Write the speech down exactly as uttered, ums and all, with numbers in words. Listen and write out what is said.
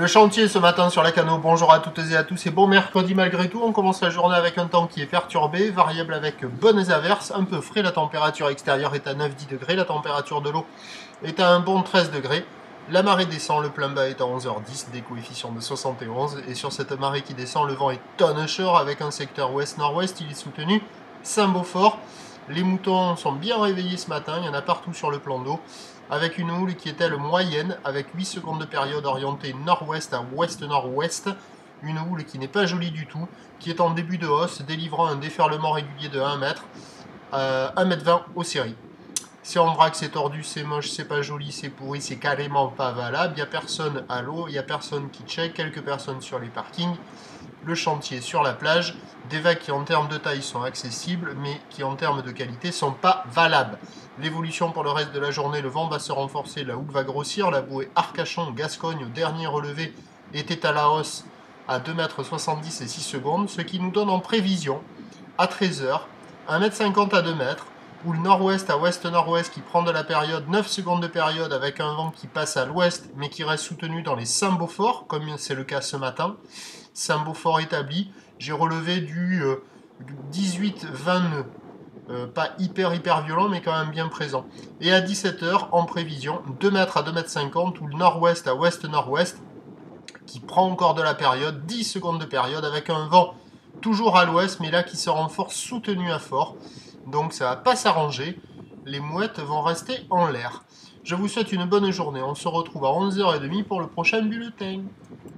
chantier ce matin sur la Cano, bonjour à toutes et à tous et bon mercredi malgré tout. On commence la journée avec un temps qui est perturbé, variable avec bonnes averses, un peu frais. La température extérieure est à neuf à dix degrés, la température de l'eau est à un bon treize degrés. La marée descend, le plein bas est à onze heures dix, des coefficients de soixante et onze. Et sur cette marée qui descend, le vent est toncheur avec un secteur ouest-nord-ouest, il est soutenu Saint-Beaufort. Les moutons sont bien réveillés ce matin, il y en a partout sur le plan d'eau, avec une houle qui est elle moyenne, avec huit secondes de période orientée nord-ouest à ouest-nord-ouest. Une houle qui n'est pas jolie du tout, qui est en début de hausse, délivrant un déferlement régulier de un mètre, euh, un mètre vingt aux séries. C'est en vrac, c'est tordu, c'est moche, c'est pas joli, c'est pourri, c'est carrément pas valable. Il n'y a personne à l'eau, il n'y a personne qui check, quelques personnes sur les parkings. Le chantier sur la plage, des vagues qui en termes de taille sont accessibles, mais qui en termes de qualité sont pas valables. L'évolution pour le reste de la journée, le vent va se renforcer, la houle va grossir, la bouée Arcachon, Gascogne, au dernier relevé, était à la hausse à deux mètres soixante-dix et six secondes, ce qui nous donne en prévision, à treize heures, un mètre cinquante à deux mètres, ou le nord-ouest à ouest-nord-ouest qui prend de la période, neuf secondes de période avec un vent qui passe à l'ouest, mais qui reste soutenu dans les Saint-Beaufort, comme c'est le cas ce matin. Saint-Beaufort établi, j'ai relevé du, euh, du dix-huit vingt nœuds, euh, pas hyper hyper violent mais quand même bien présent. Et à dix-sept heures, en prévision, deux mètres à deux mètres cinquante, ou le nord-ouest à ouest-nord-ouest, qui prend encore de la période, dix secondes de période, avec un vent toujours à l'ouest, mais là qui se renforce, soutenu à fort. Donc ça va pas s'arranger, les mouettes vont rester en l'air. Je vous souhaite une bonne journée, on se retrouve à onze heures trente pour le prochain bulletin.